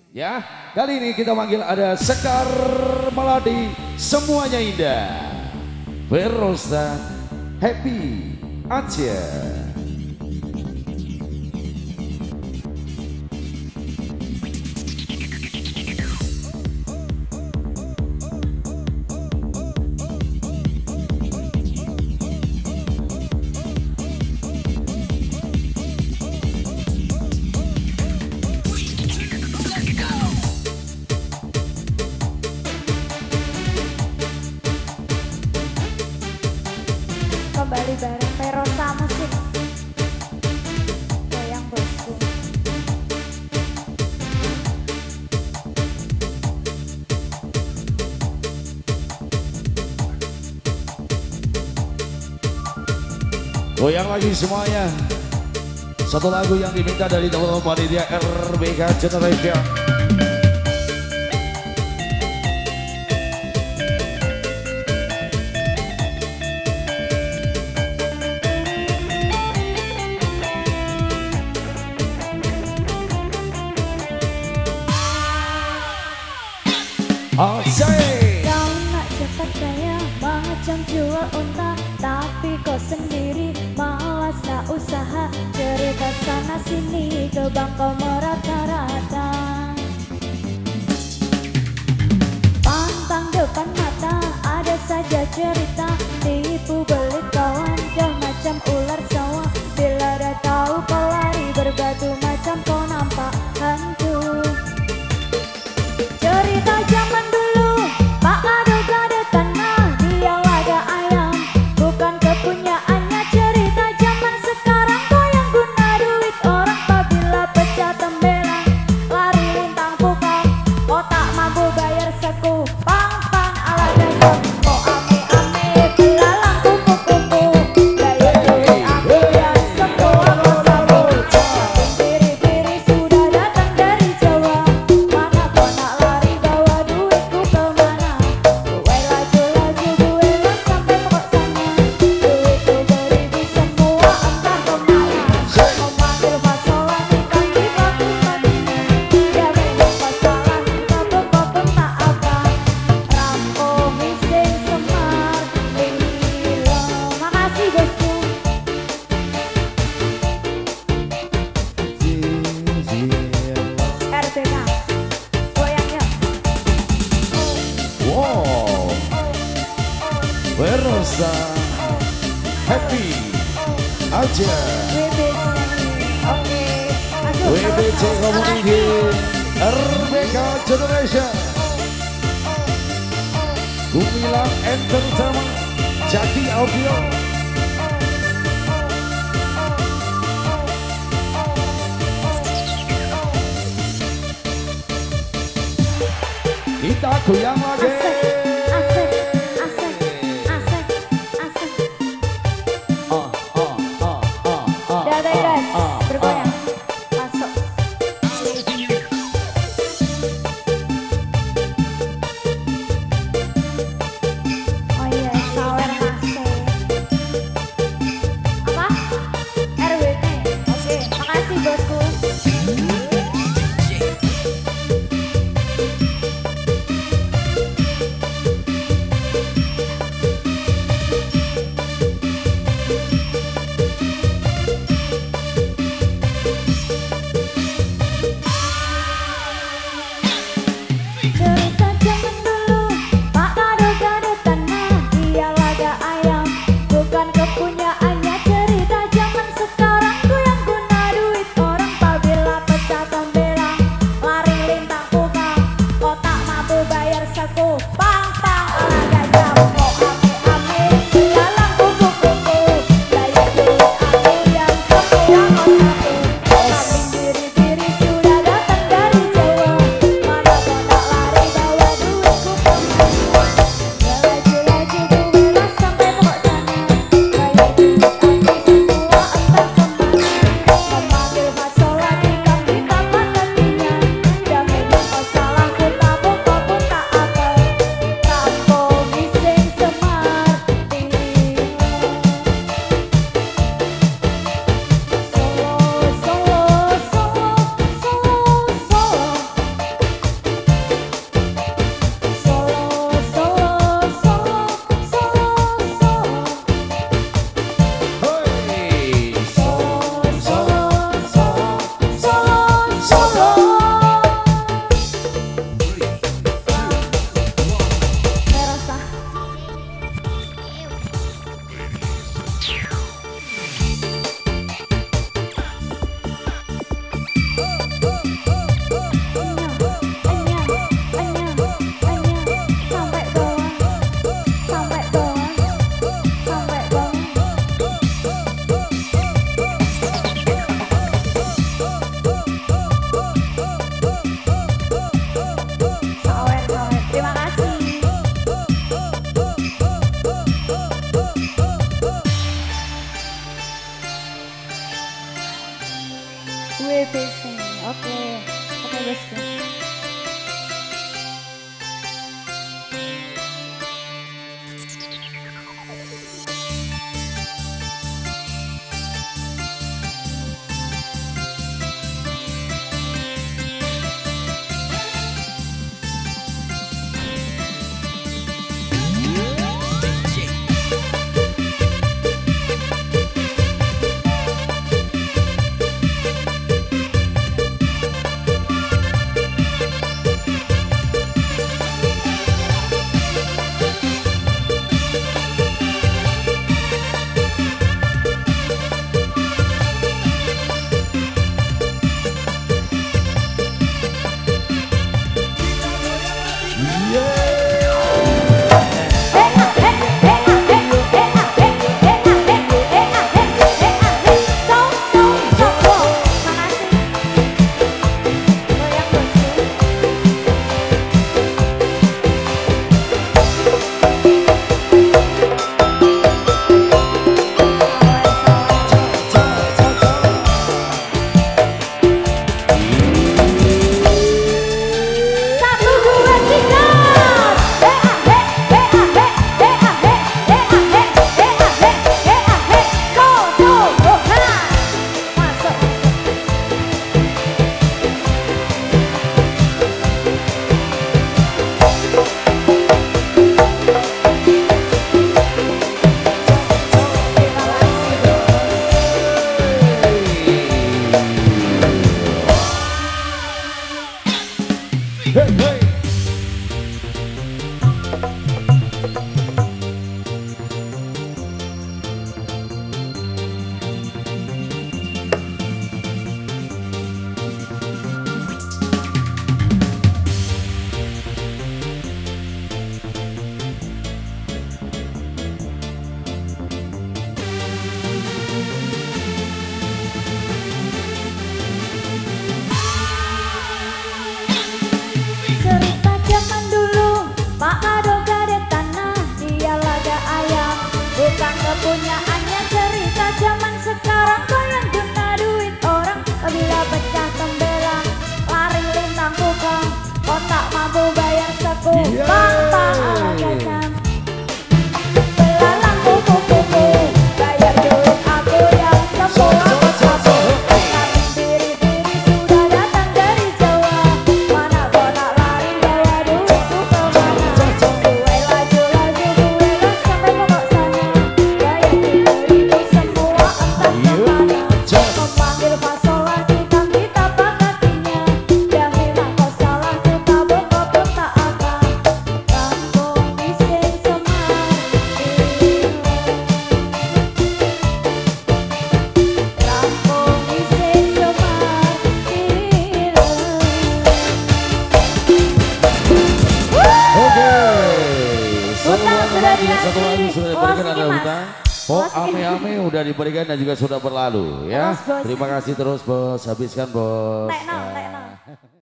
Ya, kali ini kita manggil ada Sekar Melati, semuanya indah. Verosa, happy aja. Kembali bareng Verosa Musik. Goyang bosku. Goyang lagi semuanya. Satu lagu yang diminta dari teman-teman panitia RBK Generation. Asai. Kau nak cepat kaya macam jual unta, tapi kau sendiri malas nak usaha. Cerita sana sini ke bank kau merata-rata. Pantang depan mata ada saja cerita, tipu belit kawan jauh macam ular sawah. Bila dah tahu kau lari berbatu macam kau nampak hantu. Cerita zaman dulu, Pak Ado gada tanah, dia lada ayam, bukan kepunyaannya. Cerita zaman sekarang, kau yang guna duit orang. Apabila pecah tembelang, lari lintang pukau, kau tak mampu bayar seku. Pang-pang ala dasar, kau ame-ame, belalang kupu-kupu. Gaya duit aku dan semua kau sabu. Biri-biri sudah datang dari Jawa, mana kau nak lari bawa duitku kemana? Gue laju-laju, gue lah sampai pokok sana. Duitku beribu semua entah kemana. Memanggil masalah ikan di batu-batunya. Ya memang masalah kita bengkok tak apa. Rampung mising semar lilo. Makasih bosku. RBK goyang yuk. Wow, Verosa, happy aja. Oke, masuk. WBC Community RBK Generation. Gumilang Entertainment, Jati Audio. Kita goyang lagi. Asik, asik, asik, asik. Udah guys, bergoyang. Masuk. Oh iya, sawer nasi. Apa? RWT. Oke, makasih bosku. Hey, hey. Cerita zaman dulu, Pak Ado gade tanah, dia laga ayam, bukan kepunyaannya. Cerita zaman sekarang, kau yang guna duit orang. Bila pecah tembelang, lari lintang kukang, kau tak mampu bayar sekupang pahala gasam. Belalang kuku-kuku, bayar duit aku yang semua sabu. Kami biri-biri sudah datang dari Jawa, mana kau nak lari bawa duitku kemana? Gue laju-laju, gue lah sampai pokok sana, bayar biri-biri semua entah kemana. Memanggil fasolah kita pakai kakinya, yang bilang kau salah ku tabung kau pun tak akan. Kampung bising semar hilang, kampung bising semar hilang. Oke, Hutang sudah satu lagi sudah dikasih. diberikan ada Bos, ini, hutang. Mas. Oh, Bos, ini. ame-ame udah diberikan dan juga sudah berlalu ya. Terus, Bos. Terima kasih terus bos, habiskan bos. Tekno, tekno.